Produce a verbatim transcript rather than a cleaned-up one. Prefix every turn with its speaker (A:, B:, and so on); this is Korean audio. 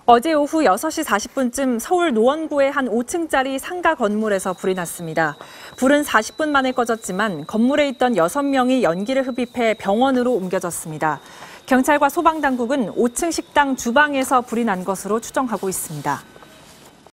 A: 어제 오후 여섯 시 사십 분쯤 서울 노원구의 한 오 층짜리 상가 건물에서 불이 났습니다. 불은 사십 분 만에 꺼졌지만 건물에 있던 여섯 명이 연기를 흡입해 병원으로 옮겨졌습니다. 경찰과 소방당국은 오 층 식당 주방에서 불이 난 것으로 추정하고 있습니다.